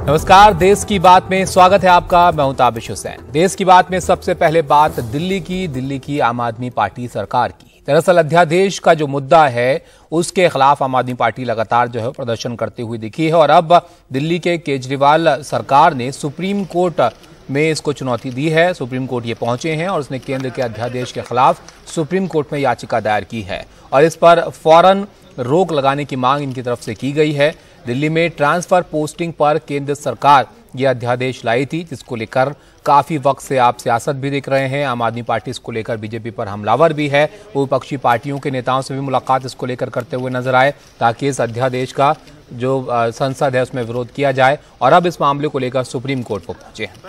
नमस्कार, देश की बात में स्वागत है आपका। मैं हूं ताबिश हुसैन। देश की बात में सबसे पहले बात दिल्ली की आम आदमी पार्टी सरकार की। दरअसल अध्यादेश का जो मुद्दा है उसके खिलाफ आम आदमी पार्टी लगातार जो है प्रदर्शन करते हुए दिखी है और अब दिल्ली के केजरीवाल सरकार ने सुप्रीम कोर्ट में इसको चुनौती दी है। सुप्रीम कोर्ट ये पहुंचे हैं और उसने केंद्र के अध्यादेश के खिलाफ सुप्रीम कोर्ट में याचिका दायर की है और इस पर फौरन रोक लगाने की मांग इनकी तरफ से की गई है। दिल्ली में ट्रांसफर पोस्टिंग पर केंद्र सरकार यह अध्यादेश लाई थी, जिसको लेकर काफी वक्त से आप सियासत भी देख रहे हैं। आम आदमी पार्टी इसको लेकर बीजेपी पर हमलावर भी है। विपक्षी पार्टियों के नेताओं से भी मुलाकात इसको लेकर करते हुए नजर आए ताकि इस अध्यादेश का जो संसद है उसमें विरोध किया जाए और अब इस मामले को लेकर सुप्रीम कोर्ट को पहुंचे हैं।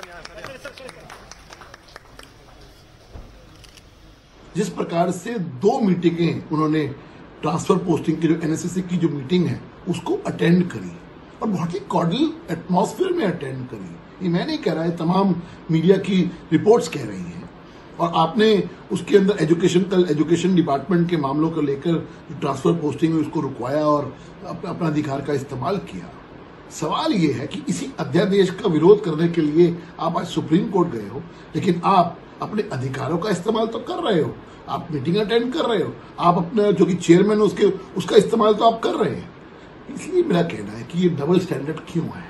जिस प्रकार से 2 मीटिंगें उन्होंने ट्रांसफर पोस्टिंग की जो एनएसएस की जो मीटिंग है उसको अटेंड करी और बहुत ही कॉर्डियल एटमॉस्फेयर में अटेंड करी। ये मैं नहीं कह रहा है, तमाम मीडिया की रिपोर्ट्स कह रही हैं। और आपने उसके अंदर एजुकेशन डिपार्टमेंट के मामलों को लेकर जो ट्रांसफर पोस्टिंग है उसको रुकवाया और अपना अधिकार का इस्तेमाल किया। सवाल ये है कि इसी अध्यादेश का विरोध करने के लिए आप आज सुप्रीम कोर्ट गए हो, लेकिन आप अपने अधिकारों का इस्तेमाल तो कर रहे हो, आप मीटिंग अटेंड कर रहे हो, आप अपने जो कि चेयरमैन उसका इस्तेमाल तो आप कर रहे हैं। इसलिए मेरा कहना है कि ये डबल स्टैंडर्ड क्यों है।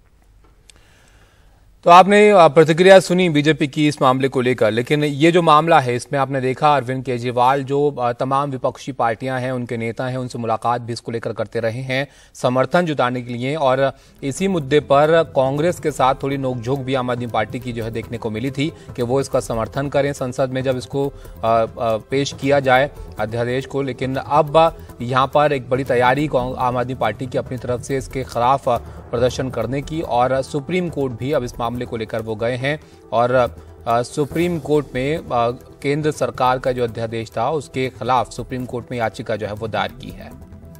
तो आपने प्रतिक्रिया सुनी बीजेपी की इस मामले को लेकर, लेकिन ये जो मामला है इसमें आपने देखा अरविंद केजरीवाल जो तमाम विपक्षी पार्टियां हैं, उनके नेता हैं, उनसे मुलाकात भी इसको लेकर करते रहे हैं समर्थन जुटाने के लिए और इसी मुद्दे पर कांग्रेस के साथ थोड़ी नोकझोंक भी आम आदमी पार्टी की जो है देखने को मिली थी कि वो इसका समर्थन करें संसद में जब इसको पेश किया जाए अध्यादेश को। लेकिन अब यहाँ पर एक बड़ी तैयारी आम आदमी पार्टी की अपनी तरफ से इसके खिलाफ प्रदर्शन करने की और सुप्रीम कोर्ट भी अब इस मामले को लेकर वो गए हैं और सुप्रीम कोर्ट में केंद्र सरकार का जो अध्यादेश था उसके खिलाफ सुप्रीम कोर्ट में याचिका जो है वो दायर की है।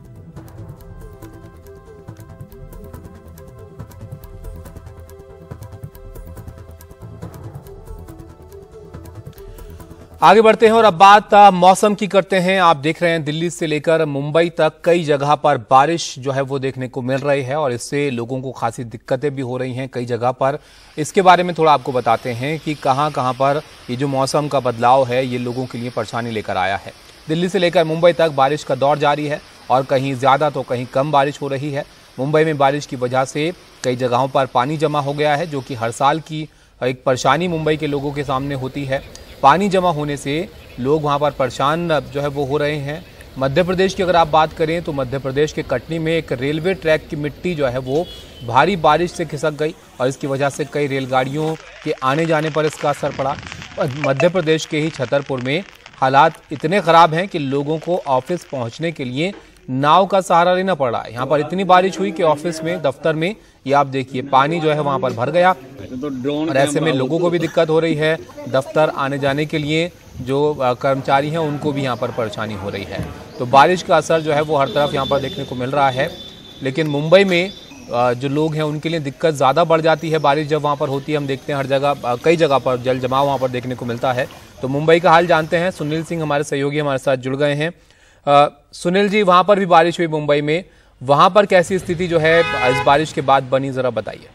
आगे बढ़ते हैं और अब बात मौसम की करते हैं। आप देख रहे हैं दिल्ली से लेकर मुंबई तक कई जगह पर बारिश जो है वो देखने को मिल रही है और इससे लोगों को खासी दिक्कतें भी हो रही हैं कई जगह पर। इसके बारे में थोड़ा आपको बताते हैं कि कहां पर ये जो मौसम का बदलाव है ये लोगों के लिए परेशानी लेकर आया है। दिल्ली से लेकर मुंबई तक बारिश का दौर जारी है और कहीं ज्यादा तो कहीं कम बारिश हो रही है। मुंबई में बारिश की वजह से कई जगहों पर पानी जमा हो गया है, जो कि हर साल की एक परेशानी मुंबई के लोगों के सामने होती है। पानी जमा होने से लोग वहां पर परेशान जो है वो हो रहे हैं। मध्य प्रदेश की अगर आप बात करें तो मध्य प्रदेश के कटनी में एक रेलवे ट्रैक की मिट्टी जो है वो भारी बारिश से खिसक गई और इसकी वजह से कई रेलगाड़ियों के आने जाने पर इसका असर पड़ा। मध्य प्रदेश के ही छतरपुर में हालात इतने ख़राब हैं कि लोगों को ऑफिस पहुंचने के लिए नाव का सहारा लेना पड़ रहा है। यहाँ पर इतनी बारिश हुई कि ऑफिस में, दफ्तर में, ये आप देखिए पानी जो है वहां पर भर गया और ऐसे में लोगों को भी दिक्कत हो रही है। दफ्तर आने जाने के लिए जो कर्मचारी हैं उनको भी यहाँ पर परेशानी हो रही है। तो बारिश का असर जो है वो हर तरफ यहाँ पर देखने को मिल रहा है। लेकिन मुंबई में जो लोग हैं उनके लिए दिक्कत ज़्यादा बढ़ जाती है बारिश जब वहाँ पर होती है। हम देखते हैं हर जगह कई जगह पर जल जमाव वहाँ पर देखने को मिलता है। तो मुंबई का हाल जानते हैं, सुनील सिंह हमारे सहयोगी हमारे साथ जुड़ गए हैं। सुनील जी, वहाँ पर भी बारिश हुई मुंबई में, वहाँ पर कैसी स्थिति जो है इस बारिश के बाद बनी, ज़रा बताइए।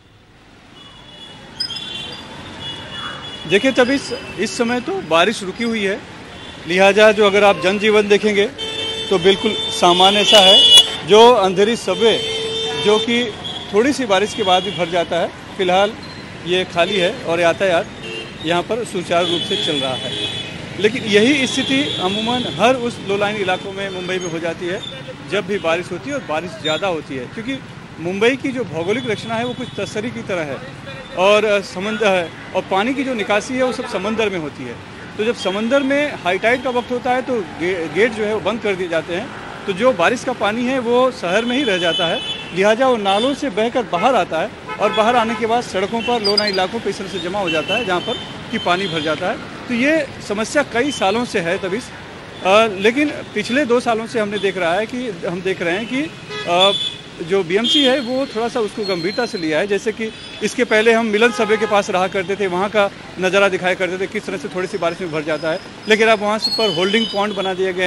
देखिए तब इस समय तो बारिश रुकी हुई है, लिहाजा जो अगर आप जनजीवन देखेंगे तो बिल्कुल सामान्य सा है। जो अंधेरी सबवे जो कि थोड़ी सी बारिश के बाद भी भर जाता है, फिलहाल ये खाली है और यातायात यहाँ पर सुचारू रूप से चल रहा है। लेकिन यही स्थिति अमूमन हर उस लो लाइन इलाकों में मुंबई में हो जाती है जब भी बारिश होती है और बारिश ज़्यादा होती है, क्योंकि मुंबई की जो भौगोलिक रचना है वो कुछ तसरी की तरह है और समंदर है और पानी की जो निकासी है वो सब समंदर में होती है। तो जब समंदर में हाई टाइड का वक्त होता है तो गेट जो है वो बंद कर दिए जाते हैं, तो जो बारिश का पानी है वो शहर में ही रह जाता है, लिहाजा वो नालों से बहकर बाहर आता है और बाहर आने के बाद सड़कों पर लो लाइन इलाकों पर इस तरह से जमा हो जाता है जहाँ पर कि पानी भर जाता है। तो ये समस्या कई सालों से है तभी, लेकिन पिछले 2 सालों से हम देख रहे हैं कि जो बीएमसी है वो थोड़ा सा उसको गंभीरता से लिया है। जैसे कि इसके पहले हम मिलन सबवे के पास रहा करते थे, वहाँ का नज़ारा दिखाया करते थे किस तरह से थोड़ी सी बारिश में भर जाता है, लेकिन अब वहाँ पर होल्डिंग पॉइंट बना दिए गए हैं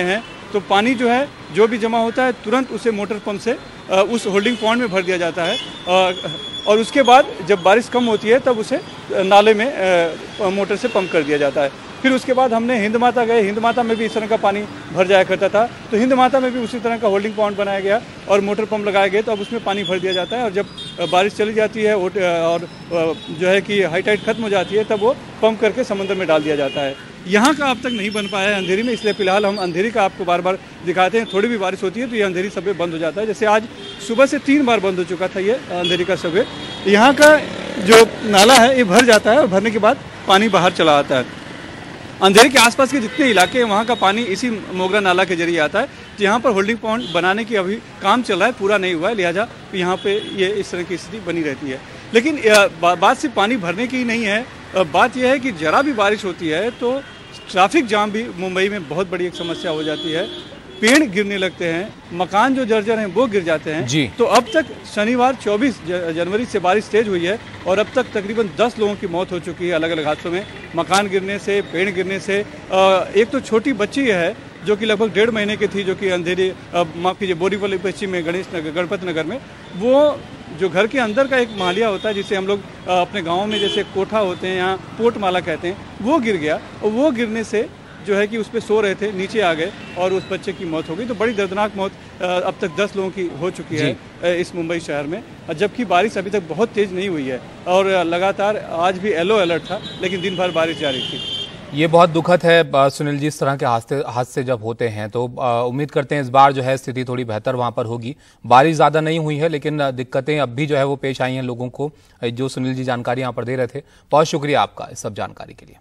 तो पानी जो है जो भी जमा होता है तुरंत उसे मोटर पंप से उस होल्डिंग पॉन्ड में भर दिया जाता है और उसके बाद जब बारिश कम होती है तब उसे नाले में मोटर से पंप कर दिया जाता है। फिर उसके बाद हमने हिंद माता गए, हिंद माता में भी इस तरह का पानी भर जाया करता था, तो हिंद माता में भी उसी तरह का होल्डिंग पॉन्ड बनाया गया और मोटर पंप लगाए गए, तो अब उसमें पानी भर दिया जाता है और जब बारिश चली जाती है और जो है कि हाई टाइड खत्म हो जाती है तब वो पंप करके समुद्र में डाल दिया जाता है। यहाँ का अब तक नहीं बन पाया है अंधेरी में, इसलिए फिलहाल हम अंधेरी का आपको बार बार दिखाते हैं। थोड़ी भी बारिश होती है तो ये अंधेरी सबवे बंद हो जाता है, जैसे आज सुबह से 3 बार बंद हो चुका था ये अंधेरी का सबवे। यहाँ का जो नाला है ये भर जाता है और भरने के बाद पानी बाहर चला आता है। अंधेरी के आसपास के जितने इलाके हैं वहाँ का पानी इसी मोगरा नाला के जरिए आता है। तो यहाँ पर होल्डिंग पॉन्ड बनाने की अभी काम चल रहा है, पूरा नहीं हुआ है, लिहाजा यहाँ पे ये इस तरह की स्थिति बनी रहती है। लेकिन बात सिर्फ पानी भरने की ही नहीं है, बात यह है कि जरा भी बारिश होती है तो ट्रैफिक जाम भी मुंबई में बहुत बड़ी एक समस्या हो जाती है। पेड़ गिरने लगते हैं, मकान जो जर्जर हैं वो गिर जाते हैं जी। तो अब तक शनिवार 24 जनवरी से बारिश तेज हुई है और अब तक तकरीबन 10 लोगों की मौत हो चुकी है अलग अलग हादसों में, मकान गिरने से, पेड़ गिरने से। एक तो छोटी बच्ची है जो कि लगभग 1.5 महीने की थी, जो कि अंधेरी माफ कीजिए बोरीवली पश्चिम में गणपत नगर में, वो जो घर के अंदर का एक मालिया होता है जिसे हम लोग अपने गाँव में जैसे कोठा होते हैं, यहाँ पोट माला कहते हैं, वो गिर गया और वो गिरने से जो है कि उस पर सो रहे थे, नीचे आ गए और उस बच्चे की मौत हो गई। तो बड़ी दर्दनाक मौत अब तक 10 लोगों की हो चुकी है इस मुंबई शहर में, जबकि बारिश अभी तक बहुत तेज़ नहीं हुई है और लगातार आज भी येलो अलर्ट था, लेकिन दिन भर बारिश जारी थी। ये बहुत दुखद है सुनील जी, इस तरह के हादसे जब होते हैं तो उम्मीद करते हैं इस बार जो है स्थिति थोड़ी बेहतर वहां पर होगी। बारिश ज़्यादा नहीं हुई है लेकिन दिक्कतें अब भी जो है वो पेश आई हैं लोगों को, जो सुनील जी जानकारी यहाँ पर दे रहे थे। बहुत शुक्रिया आपका इस सब जानकारी के लिए।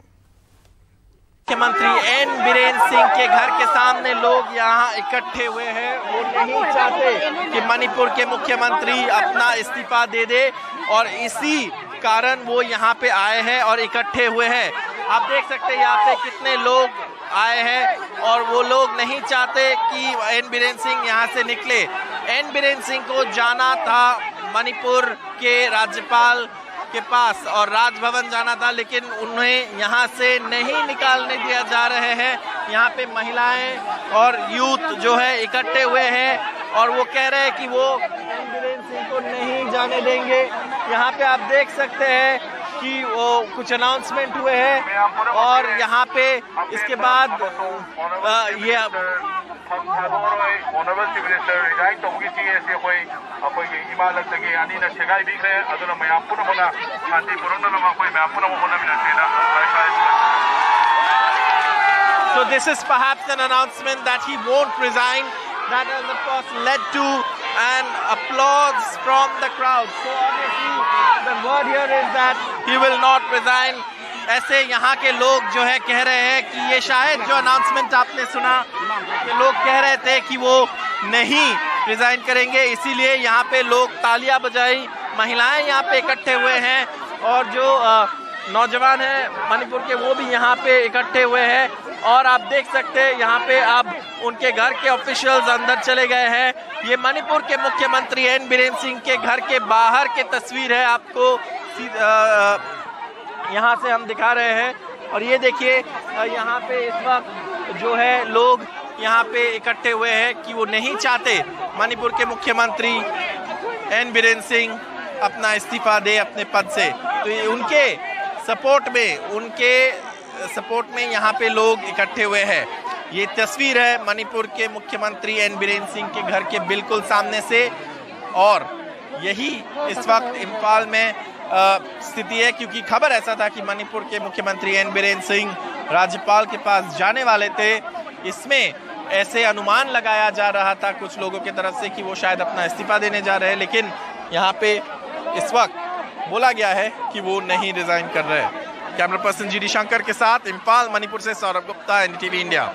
मुख्यमंत्री एन बीरेन सिंह के घर के सामने लोग यहाँ इकट्ठे हुए हैं। वो नहीं चाहते कि मणिपुर के मुख्यमंत्री अपना इस्तीफा दे दे और इसी कारण वो यहाँ पे आए हैं और इकट्ठे हुए हैं। आप देख सकते हैं यहाँ पे कितने लोग आए हैं और वो लोग नहीं चाहते कि एन बीरेन सिंह यहाँ से निकले। एन बीरेन सिंह को जाना था मणिपुर के राज्यपाल के पास और राजभवन जाना था, लेकिन उन्हें यहाँ से नहीं निकालने दिया जा रहे हैं। यहाँ पे महिलाएं और यूथ जो है इकट्ठे हुए हैं और वो कह रहे हैं कि वो एन बीरेन सिंह को नहीं जाने देंगे। यहाँ पे आप देख सकते हैं कि वो कुछ अनाउंसमेंट हुए हैं और यहाँ पे इसके बाद ये So this is perhaps an announcement that he won't resign. That has of course led to an applause from the crowd. So obviously the word here is that he will not resign. ऐसे यहाँ के लोग जो है कह रहे हैं कि ये शायद जो अनाउंसमेंट आपने सुना, ये लोग कह रहे थे कि वो नहीं रिजाइन करेंगे, इसीलिए यहाँ पे लोग तालियां बजाई, महिलाएं यहाँ पे इकट्ठे हुए हैं और जो नौजवान हैं मणिपुर के वो भी यहाँ पे इकट्ठे हुए हैं। और आप देख सकते हैं यहाँ पे अब उनके घर के ऑफिशियल्स अंदर चले गए हैं। ये मणिपुर के मुख्यमंत्री एन बीरेन सिंह के घर के बाहर की तस्वीर है, आपको यहाँ से हम दिखा रहे हैं। और ये देखिए यहाँ पे इस वक्त जो है लोग यहाँ पे इकट्ठे हुए हैं कि वो नहीं चाहते मणिपुर के मुख्यमंत्री एन बीरेन सिंह अपना इस्तीफा दे अपने पद से। तो ये उनके सपोर्ट में यहाँ पे लोग इकट्ठे हुए हैं। ये तस्वीर है मणिपुर के मुख्यमंत्री एन बीरेन सिंह के घर के बिल्कुल सामने से और यही इस वक्त इम्फाल में स्थिति है, क्योंकि खबर ऐसा था कि मणिपुर के मुख्यमंत्री एन बीरेन सिंह राज्यपाल के पास जाने वाले थे। इसमें ऐसे अनुमान लगाया जा रहा था कुछ लोगों की तरफ से कि वो शायद अपना इस्तीफा देने जा रहे हैं, लेकिन यहाँ पे इस वक्त बोला गया है कि वो नहीं रिजाइन कर रहे हैं। कैमरा पर्सन जीडी शंकर के साथ इम्फाल मणिपुर से सौरभ गुप्ता, एनडीटीवी इंडिया।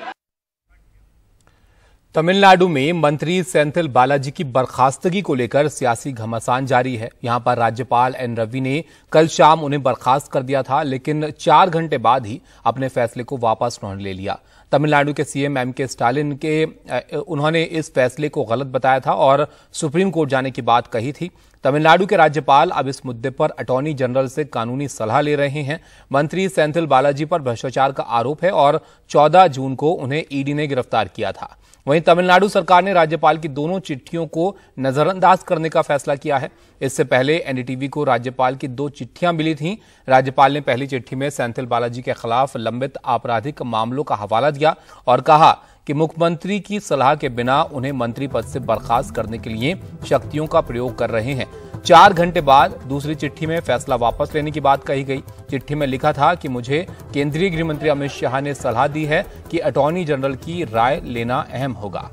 तमिलनाडु में मंत्री सेंथिल बालाजी की बर्खास्तगी को लेकर सियासी घमासान जारी है। यहां पर राज्यपाल एन रवि ने कल शाम उन्हें बर्खास्त कर दिया था, लेकिन 4 घंटे बाद ही अपने फैसले को वापस उन्होंने ले लिया। तमिलनाडु के सीएम एमके स्टालिन उन्होंने इस फैसले को गलत बताया था और सुप्रीम कोर्ट जाने की बात कही थी। तमिलनाडु के राज्यपाल अब इस मुद्दे पर अटॉर्नी जनरल से कानूनी सलाह ले रहे हैं। मंत्री सेंथिल बालाजी पर भ्रष्टाचार का आरोप है और 14 जून को उन्हें ईडी ने गिरफ्तार किया था। वहीं तमिलनाडु सरकार ने राज्यपाल की दोनों चिट्ठियों को नजरअंदाज करने का फैसला किया है। इससे पहले एनडीटीवी को राज्यपाल की 2 चिट्ठियां मिली थीं। राज्यपाल ने पहली चिट्ठी में सेंथिल बालाजी के खिलाफ लंबित आपराधिक मामलों का हवाला दिया और कहा कि मुख्यमंत्री की सलाह के बिना उन्हें मंत्री पद से बर्खास्त करने के लिए शक्तियों का प्रयोग कर रहे हैं। 4 घंटे बाद दूसरी चिट्ठी में फैसला वापस लेने की बात कही गई। चिट्ठी में लिखा था कि मुझे केंद्रीय गृह मंत्री अमित शाह ने सलाह दी है कि अटॉर्नी जनरल की राय लेना अहम होगा।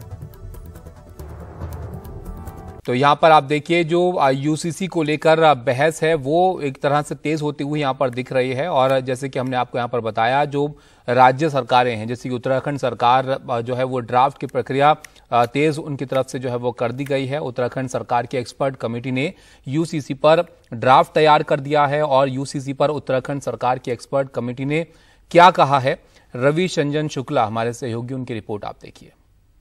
तो यहां पर आप देखिए जो यूसीसी को लेकर बहस है वो एक तरह से तेज होती हुई यहां पर दिख रही है। और जैसे कि हमने आपको यहां पर बताया, जो राज्य सरकारें हैं जैसे कि उत्तराखंड सरकार जो है वो ड्राफ्ट की प्रक्रिया तेज उनकी तरफ से जो है वो कर दी गई है। उत्तराखंड सरकार की एक्सपर्ट कमेटी ने यूसीसी पर ड्राफ्ट तैयार कर दिया है और यूसीसी पर उत्तराखंड सरकार की एक्सपर्ट कमेटी ने क्या कहा है, रवि शंजन शुक्ला हमारे सहयोगी, उनकी रिपोर्ट आप देखिए।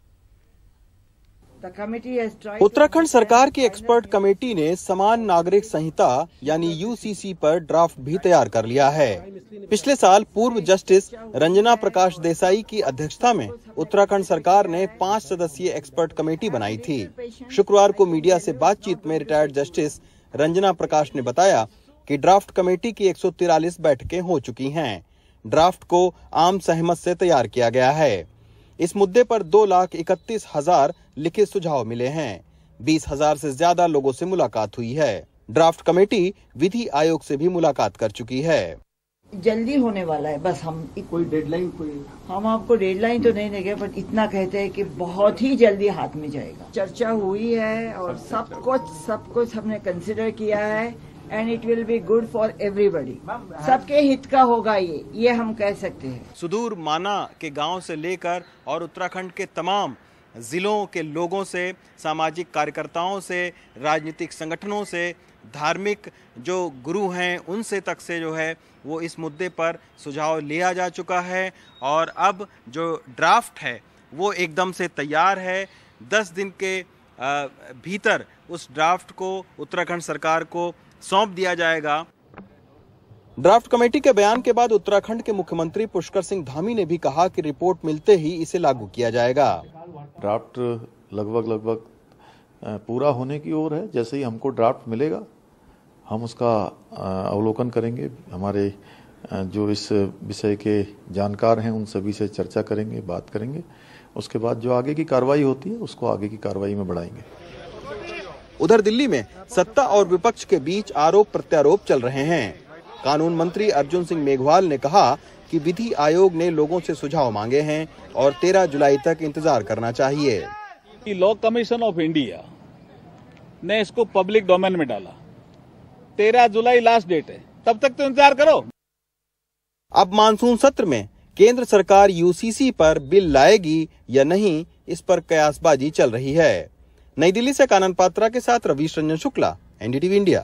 उत्तराखंड सरकार की एक्सपर्ट कमेटी ने समान नागरिक संहिता यानी यूसीसी पर ड्राफ्ट भी तैयार कर लिया है। पिछले साल पूर्व जस्टिस रंजना प्रकाश देसाई की अध्यक्षता में उत्तराखंड सरकार ने 5 सदस्यीय एक्सपर्ट कमेटी बनाई थी। शुक्रवार को मीडिया से बातचीत में रिटायर्ड जस्टिस रंजना प्रकाश ने बताया कि ड्राफ्ट कमेटी की 143 बैठकें हो चुकी हैं। ड्राफ्ट को आम सहमत से तैयार किया गया है। इस मुद्दे पर 2,31,000 लिखित सुझाव मिले हैं। 20,000 से ज्यादा लोगों से मुलाकात हुई है। ड्राफ्ट कमेटी विधि आयोग से भी मुलाकात कर चुकी है। जल्दी होने वाला है, बस हम कोई डेडलाइन हम आपको डेडलाइन तो नहीं देंगे, पर इतना कहते हैं कि बहुत ही जल्दी हाथ में जाएगा। चर्चा हुई है और सब कुछ हमने कंसिडर किया है and it will be good for everybody. सबके हित का होगा ये हम कह सकते हैं। सुदूर माना के गांव से लेकर और उत्तराखंड के तमाम जिलों के लोगों से, सामाजिक कार्यकर्ताओं से, राजनीतिक संगठनों से, धार्मिक जो गुरु हैं उनसे तक से जो है वो इस मुद्दे पर सुझाव लिया जा चुका है। और अब जो ड्राफ्ट है वो एकदम से तैयार है। 10 दिन के भीतर उस ड्राफ्ट को उत्तराखंड सरकार को सौंप दिया जाएगा। ड्राफ्ट कमेटी के बयान के बाद उत्तराखंड के मुख्यमंत्री पुष्कर सिंह धामी ने भी कहा कि रिपोर्ट मिलते ही इसे लागू किया जाएगा। ड्राफ्ट लगभग पूरा होने की ओर है। जैसे ही हमको ड्राफ्ट मिलेगा हम उसका अवलोकन करेंगे। हमारे जो इस विषय के जानकार हैं उन सभी से चर्चा करेंगे, बात करेंगे। उसके बाद जो आगे की कार्रवाई होती है उसको आगे की कार्रवाई में बढ़ाएंगे। उधर दिल्ली में सत्ता और विपक्ष के बीच आरोप प्रत्यारोप चल रहे हैं। कानून मंत्री अर्जुन सिंह मेघवाल ने कहा कि विधि आयोग ने लोगों से सुझाव मांगे हैं और 13 जुलाई तक इंतजार करना चाहिए। लॉ कमीशन ऑफ इंडिया ने इसको पब्लिक डोमेन में डाला। 13 जुलाई लास्ट डेट है, तब तक तो इंतजार करो। अब मानसून सत्र में केंद्र सरकार यूसीसी पर बिल लाएगी या नहीं, इस पर कयासबाजी चल रही है। नई दिल्ली से कानन पात्रा के साथ रवि रंजन शुक्ला, एनडीटीवी इंडिया।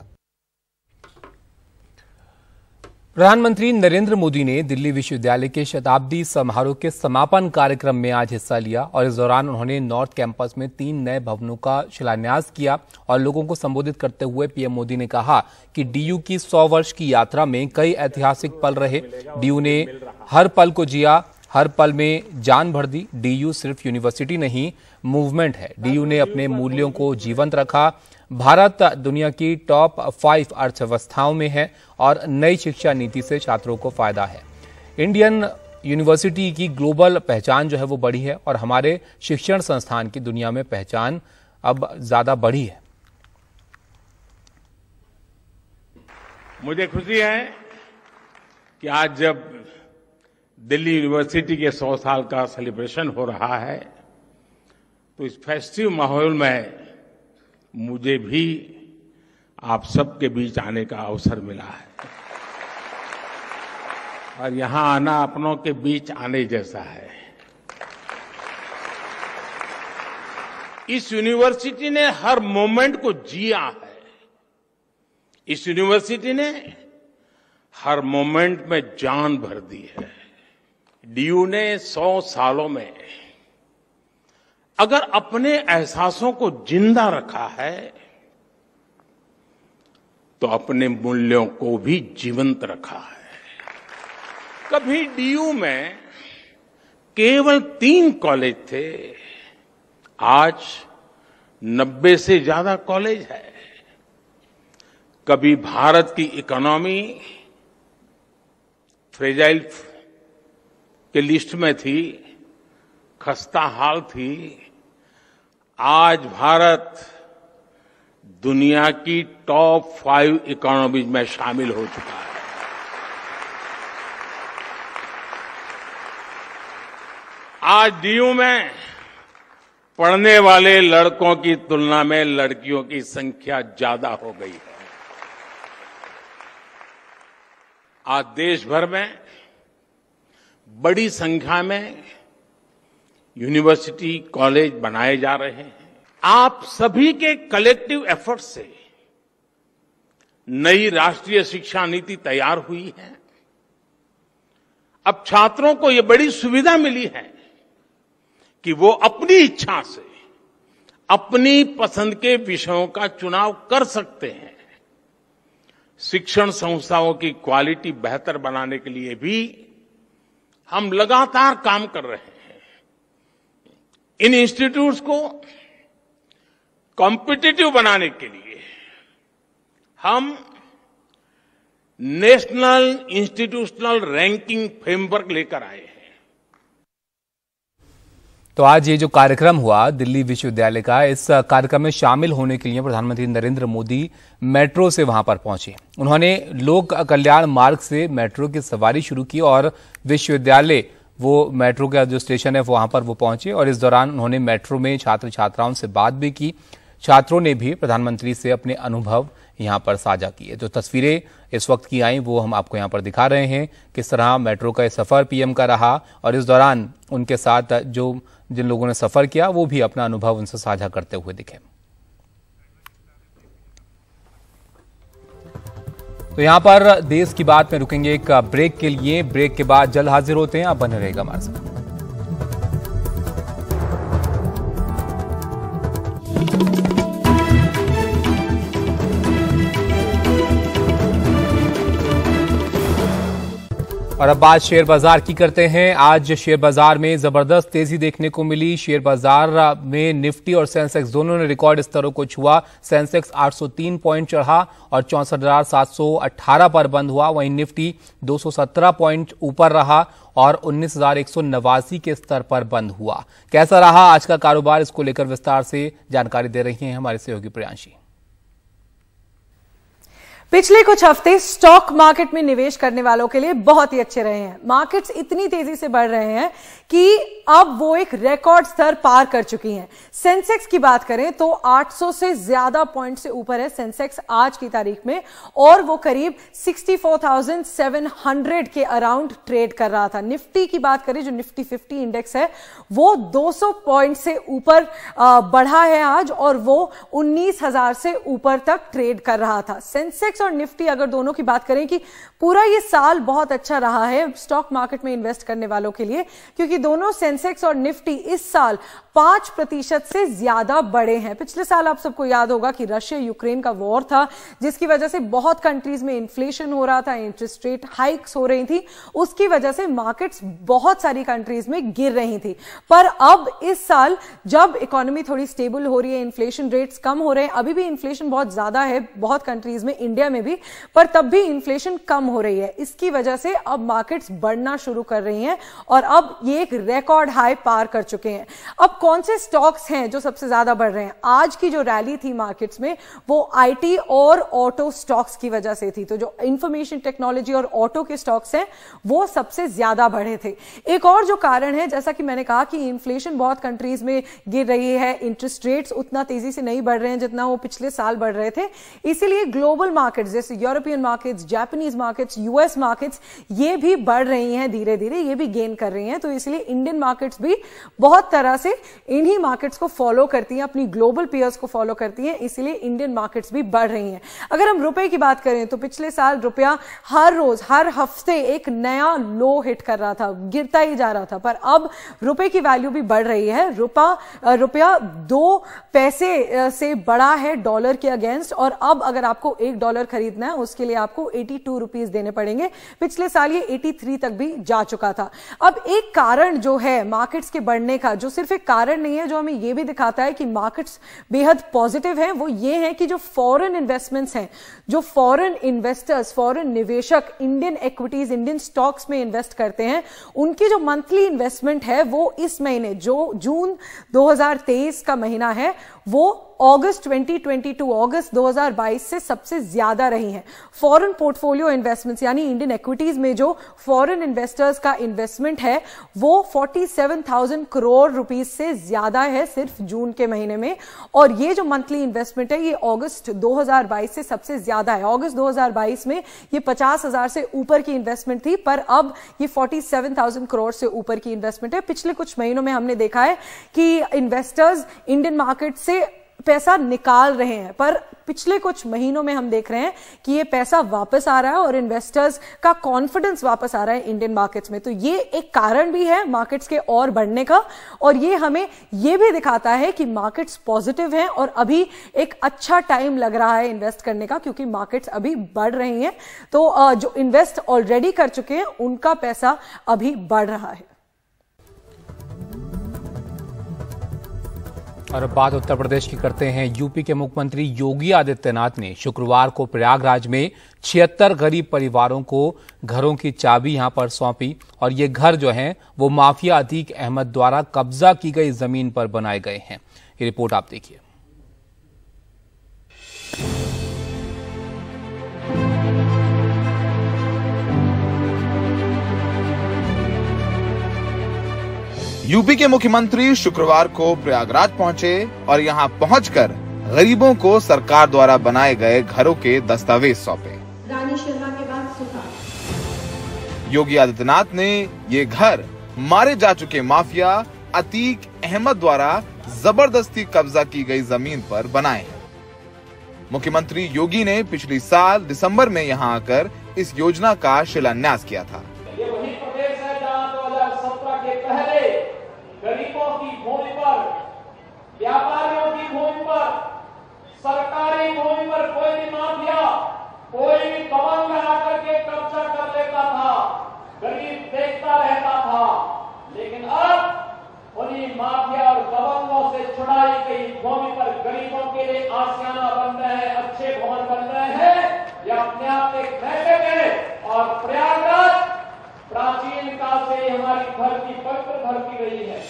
प्रधानमंत्री नरेंद्र मोदी ने दिल्ली विश्वविद्यालय के शताब्दी समारोह के समापन कार्यक्रम में आज हिस्सा लिया और इस दौरान उन्होंने नॉर्थ कैंपस में 3 नए भवनों का शिलान्यास किया और लोगों को संबोधित करते हुए पीएम मोदी ने कहा कि डीयू की 100 वर्ष की यात्रा में कई ऐतिहासिक पल रहे। डीयू ने हर पल को जिया, हर पल में जान भर दी। डीयू सिर्फ यूनिवर्सिटी नहीं, मूवमेंट है। डीयू ने अपने मूल्यों को जीवंत रखा। भारत दुनिया की टॉप 5 अर्थव्यवस्थाओं में है और नई शिक्षा नीति से छात्रों को फायदा है। इंडियन यूनिवर्सिटी की ग्लोबल पहचान जो है वो बढ़ी है और हमारे शिक्षण संस्थान की दुनिया में पहचान अब ज्यादा बढ़ी है। मुझे खुशी है कि आज जब दिल्ली यूनिवर्सिटी के 100 साल का सेलिब्रेशन हो रहा है तो इस फेस्टिव माहौल में मुझे भी आप सबके बीच आने का अवसर मिला है और यहां आना अपनों के बीच आने जैसा है। इस यूनिवर्सिटी ने हर मोमेंट को जिया है। इस यूनिवर्सिटी ने हर मोमेंट में जान भर दी है। डीयू ने 100 सालों में अगर अपने एहसासों को जिंदा रखा है तो अपने मूल्यों को भी जीवंत रखा है। कभी डीयू में केवल 3 कॉलेज थे, आज 90 से ज्यादा कॉलेज है। कभी भारत की इकोनॉमी फ्रेजाइल के लिस्ट में थी, खस्ता हाल थी। आज भारत दुनिया की टॉप 5 इकोनॉमीज में शामिल हो चुका है। आज डीयू में पढ़ने वाले लड़कों की तुलना में लड़कियों की संख्या ज्यादा हो गई है। आज देश भर में बड़ी संख्या में यूनिवर्सिटी, कॉलेज बनाए जा रहे हैं। आप सभी के कलेक्टिव एफर्ट से नई राष्ट्रीय शिक्षा नीति तैयार हुई है। अब छात्रों को यह बड़ी सुविधा मिली है कि वो अपनी इच्छा से अपनी पसंद के विषयों का चुनाव कर सकते हैं। शिक्षण संस्थाओं की क्वालिटी बेहतर बनाने के लिए भी हम लगातार काम कर रहे हैं। इन इंस्टीट्यूट्स को कॉम्पिटिटिव बनाने के लिए हम नेशनल इंस्टीट्यूशनल रैंकिंग फ्रेमवर्क लेकर आए हैं। तो आज ये जो कार्यक्रम हुआ दिल्ली विश्वविद्यालय का, इस कार्यक्रम में शामिल होने के लिए प्रधानमंत्री नरेंद्र मोदी मेट्रो से वहां पर पहुंचे। उन्होंने लोक कल्याण मार्ग से मेट्रो की सवारी शुरू की और विश्वविद्यालय, वो मेट्रो का जो स्टेशन है वहां पर वो पहुंचे और इस दौरान उन्होंने मेट्रो में छात्र छात्राओं से बात भी की। छात्रों ने भी प्रधानमंत्री से अपने अनुभव यहां पर साझा किए। जो तस्वीरें इस वक्त की आई वो हम आपको यहां पर दिखा रहे हैं, किस तरह मेट्रो का सफर पीएम का रहा और इस दौरान उनके साथ जिन लोगों ने सफर किया वो भी अपना अनुभव उनसे साझा करते हुए दिखे। तो यहां पर देश की बात में रुकेंगे एक ब्रेक के लिए। ब्रेक के बाद जल्द हाजिर होते हैं, आप बने रहेगा हमारे साथ। और अब बात शेयर बाजार की करते हैं। आज शेयर बाजार में जबरदस्त तेजी देखने को मिली। शेयर बाजार में निफ्टी और सेंसेक्स दोनों ने रिकॉर्ड स्तरों को छुआ। सेंसेक्स 803 पॉइंट चढ़ा और 64,718 पर बंद हुआ। वहीं निफ्टी 217 पॉइंट ऊपर रहा और 19,189 के स्तर पर बंद हुआ। कैसा रहा आज का कारोबार, इसको लेकर विस्तार से जानकारी दे रही हैं हमारे सहयोगी प्रियांशी। पिछले कुछ हफ्ते स्टॉक मार्केट में निवेश करने वालों के लिए बहुत ही अच्छे रहे हैं। मार्केट्स इतनी तेजी से बढ़ रहे हैं कि अब वो एक रिकॉर्ड स्तर पार कर चुकी हैं। सेंसेक्स की बात करें तो 800 से ज्यादा पॉइंट से ऊपर है सेंसेक्स आज की तारीख में और वो करीब 64,700 के अराउंड ट्रेड कर रहा था। निफ्टी की बात करें, जो निफ्टी 50 इंडेक्स है, वो 200 पॉइंट से ऊपर बढ़ा है आज और वो 19,000 से ऊपर तक ट्रेड कर रहा था। सेंसेक्स और निफ्टी अगर दोनों की बात करें कि पूरा ये साल बहुत अच्छा रहा है स्टॉक मार्केट में इन्वेस्ट करने वालों के लिए, क्योंकि दोनों सेंसेक्स और निफ्टी इस साल 5% से ज्यादा बढ़े हैं। पिछले साल आप सबको याद होगा कि रशिया यूक्रेन का वॉर था, जिसकी वजह से बहुत कंट्रीज में इन्फ्लेशन हो रहा था, इंटरेस्ट रेट हाइक्स हो रही थी, उसकी वजह से मार्केट्स बहुत सारी कंट्रीज में गिर रही थी। पर अब इस साल जब इकोनॉमी थोड़ी स्टेबल हो रही है, इन्फ्लेशन रेट्स कम हो रहे हैं, अभी भी इन्फ्लेशन बहुत ज्यादा है बहुत कंट्रीज में, इंडिया में भी, पर तब भी इन्फ्लेशन कम हो रही है। इसकी वजह से अब मार्केट्स बढ़ना शुरू कर रही हैं और अब ये एक रिकॉर्ड हाई पार कर चुके हैं। अब कौन से स्टॉक्स हैं जो सबसे ज्यादा बढ़ रहे हैं? आज की जो रैली थी मार्केट्स में वो आईटी और ऑटो स्टॉक्स की वजह से थी। तो जो इंफॉर्मेशन टेक्नोलॉजी और ऑटो के स्टॉक्स हैं वो सबसे ज्यादा बढ़े थे। एक और जो कारण है, जैसा कि मैंने कहा कि इन्फ्लेशन बहुत कंट्रीज में गिर रही है, इंटरेस्ट रेट्स उतना तेजी से नहीं बढ़ रहे हैं जितना वो पिछले साल बढ़ रहे थे, इसीलिए ग्लोबल मार्केट्स जैसे European markets, Japanese markets, US markets ये भी बढ़ रही हैं धीरे धीरे, ये भी गेन कर रही हैं। तो इसलिए इंडियन मार्केट्स भी बहुत तरह से इन्हीं मार्केट्स को फॉलो करती हैं, अपनी ग्लोबल पीयर्स को फॉलो करती हैं, इसीलिए इंडियन मार्केट्स भी बढ़ रही हैं। अगर हम रुपए की बात करें तो पिछले साल रुपया हर रोज हर हफ्ते एक नया लो हिट कर रहा था, गिरता ही जा रहा था, पर अब रुपए की वैल्यू भी बढ़ रही है। रुपया 2 पैसे से बढ़ा है डॉलर के अगेंस्ट और अब अगर आपको $1 खरीदना है उसके लिए आपको 82 रुपीज देने पड़ेंगे। पिछले साल ये 83 तक भी जा चुका था। अब एक कारण जो है मार्केट्स के बढ़ने का, जो सिर्फ एक कारण नहीं है, जो हमें ये भी दिखाता है कि मार्केट्स बेहद पॉजिटिव हैं, वो ये है कि जो फॉरेन इन्वेस्टमेंट्स हैं, जो फॉरेन इन्वेस्टर्स, फॉरेन निवेशक इंडियन इक्विटीज, इंडियन स्टॉक्स में इन्वेस्ट करते हैं, उनकी जो मंथली इन्वेस्टमेंट है वो इस महीने, जो जून 2023 का महीना है, वो अगस्त 2022, अगस्त 2022 से सबसे ज्यादा रही हैं। फॉरेन पोर्टफोलियो इन्वेस्टमेंट्स यानी इंडियन इक्विटीज में जो फॉरेन इन्वेस्टर्स का इन्वेस्टमेंट है वो 47,000 करोड़ रुपीस से ज्यादा है सिर्फ जून के महीने में। और ये जो मंथली इन्वेस्टमेंट है ये अगस्त 2022 से सबसे ज्यादा है। अगस्त 2022 में ये 50,000 से ऊपर की इन्वेस्टमेंट थी, पर अब ये 47,000 करोड़ से ऊपर की इन्वेस्टमेंट है। पिछले कुछ महीनों में हमने देखा है कि इन्वेस्टर्स इंडियन मार्केट से पैसा निकाल रहे हैं, पर पिछले कुछ महीनों में हम देख रहे हैं कि ये पैसा वापस आ रहा है और इन्वेस्टर्स का कॉन्फिडेंस वापस आ रहा है इंडियन मार्केट्स में। तो ये एक कारण भी है मार्केट्स के और बढ़ने का, और ये हमें ये भी दिखाता है कि मार्केट्स पॉजिटिव हैं और अभी एक अच्छा टाइम लग रहा है इन्वेस्ट करने का, क्योंकि मार्केट्स अभी बढ़ रही हैं। तो जो इन्वेस्ट ऑलरेडी कर चुके हैं उनका पैसा अभी बढ़ रहा है। और अब बात उत्तर प्रदेश की करते हैं। यूपी के मुख्यमंत्री योगी आदित्यनाथ ने शुक्रवार को प्रयागराज में 76 गरीब परिवारों को घरों की चाबी यहां पर सौंपी, और ये घर जो हैं वो माफिया अतीक अहमद द्वारा कब्जा की गई जमीन पर बनाए गए हैं। ये रिपोर्ट आप देखिए। यूपी के मुख्यमंत्री शुक्रवार को प्रयागराज पहुंचे और यहां पहुंचकर गरीबों को सरकार द्वारा बनाए गए घरों के दस्तावेज सौंपे। रानी शर्मा के बाद सुल्तान। योगी आदित्यनाथ ने ये घर मारे जा चुके माफिया अतीक अहमद द्वारा जबरदस्ती कब्जा की गई जमीन पर बनाए हैं। मुख्यमंत्री योगी ने पिछली साल दिसंबर में यहां आकर इस योजना का शिलान्यास किया था। गरीबों की भूमि पर, व्यापारियों की भूमि पर, सरकारी भूमि पर कोई भी माफिया, कोई भी दबंग आकर के कब्जा कर लेता था, गरीब देखता रहता था। लेकिन अब उन्हीं माफिया और दबंगों से छुड़ाई गई भूमि पर गरीबों के लिए आशियाना बन रहे हैं, अच्छे भवन बन रहे हैं। यह अपने आप एक नैतिक है और प्रयागराज प्राचीन काल से हमारी धरती पवित्र धरती रही है।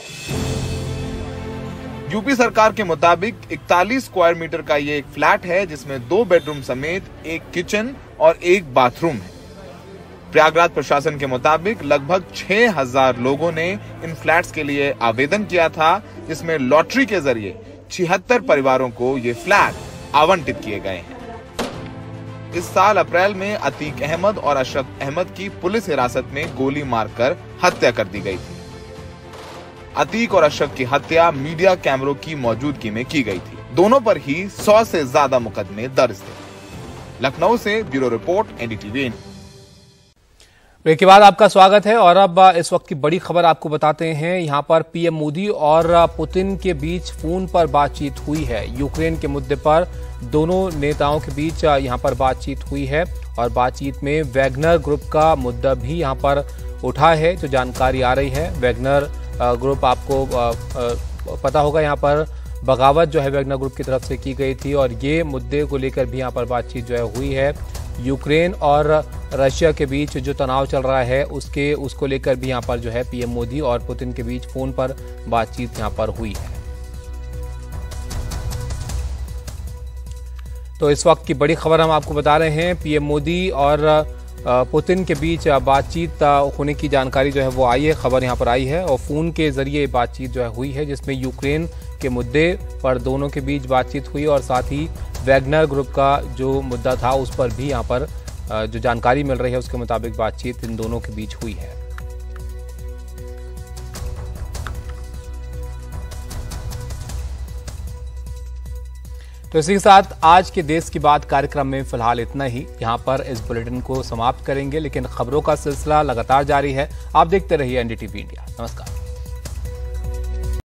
यूपी सरकार के मुताबिक 41 स्क्वायर मीटर का ये एक फ्लैट है, जिसमें 2 बेडरूम समेत एक किचन और एक बाथरूम है। प्रयागराज प्रशासन के मुताबिक लगभग 6,000 लोगों ने इन फ्लैट्स के लिए आवेदन किया था, जिसमें लॉटरी के जरिए 76 परिवारों को ये फ्लैट आवंटित किए गए हैं। इस साल अप्रैल में अतीक अहमद और अशरफ अहमद की पुलिस हिरासत में गोली मारकर हत्या कर दी गई थी। अतीक और अशरफ की हत्या मीडिया कैमरों की मौजूदगी में की गई थी। दोनों पर ही 100 से ज्यादा मुकदमे दर्ज थे। लखनऊ से ब्यूरो रिपोर्ट, एनडीटीवी। ब्रेक के बाद आपका स्वागत है और अब इस वक्त की बड़ी खबर आपको बताते हैं। यहां पर पीएम मोदी और पुतिन के बीच फोन पर बातचीत हुई है। यूक्रेन के मुद्दे पर दोनों नेताओं के बीच यहां पर बातचीत हुई है और बातचीत में वैगनर ग्रुप का मुद्दा भी यहां पर उठा है। जो जानकारी आ रही है, वैगनर ग्रुप, आपको पता होगा, यहां पर बगावत जो है वैगनर ग्रुप की तरफ से की गई थी और ये मुद्दे को लेकर भी यहां पर बातचीत जो है हुई है। यूक्रेन और रशिया के बीच जो तनाव चल रहा है उसको लेकर भी यहां पर जो है पीएम मोदी और पुतिन के बीच फोन पर बातचीत यहां पर हुई है। तो इस वक्त की बड़ी खबर हम आपको बता रहे हैं, पीएम मोदी और पुतिन के बीच बातचीत होने की जानकारी जो है वो आई है, खबर यहाँ पर आई है और फोन के जरिए बातचीत जो है हुई है, जिसमें यूक्रेन के मुद्दे पर दोनों के बीच बातचीत हुई और साथ ही वैगनर ग्रुप का जो मुद्दा था उस पर भी यहाँ पर जो जानकारी मिल रही है उसके मुताबिक बातचीत इन दोनों के बीच हुई है। तो इसी के साथ आज के देश की बात कार्यक्रम में फिलहाल इतना ही। यहां पर इस बुलेटिन को समाप्त करेंगे, लेकिन खबरों का सिलसिला लगातार जारी है। आप देखते रहिए एनडीटीवी इंडिया। नमस्कार।